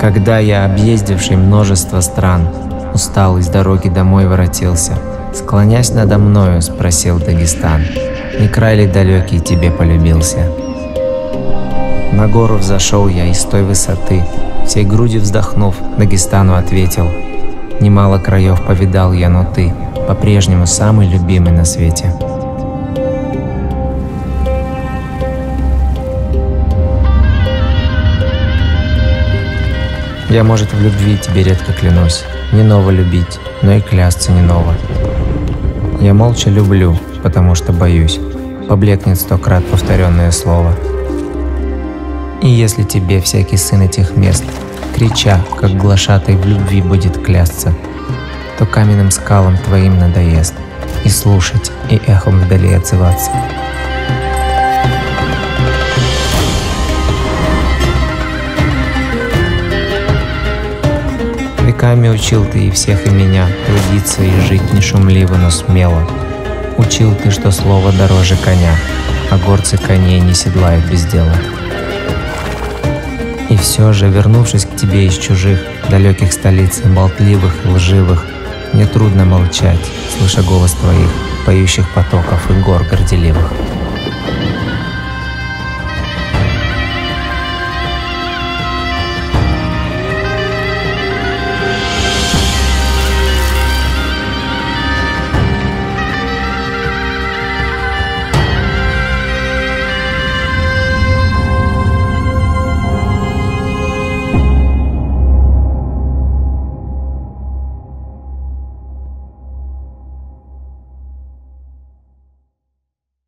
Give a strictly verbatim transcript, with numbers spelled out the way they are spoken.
Когда я, объездивший множество стран, усталый с дороги домой воротился, склонясь надо мною, спросил Дагестан: не край ли далекий тебе полюбился? На гору взошел я, и с той высоты, всей грудью вздохнув, Дагестану ответил: немало краев повидал я, но ты по-прежнему самый любимый на свете. Я, может, в любви тебе редко клянусь, не ново любить, но и клясться не ново. Я молча люблю, потому что боюсь, поблекнет сто крат повторенное слово. И если тебе всякий сын этих мест, крича, как глашатай в любви будет клясться, то каменным скалам твоим надоест и слушать, и эхом вдали отзываться. Веками учил ты и всех, и меня трудиться и жить не шумливо, но смело. Учил ты, что слово дороже коня, а горцы коней не седлают без дела. И все же, вернувшись к тебе из чужих, далеких столиц, болтливых и лживых, мне трудно молчать, слыша голос твоих, поющих потоков и гор горделивых.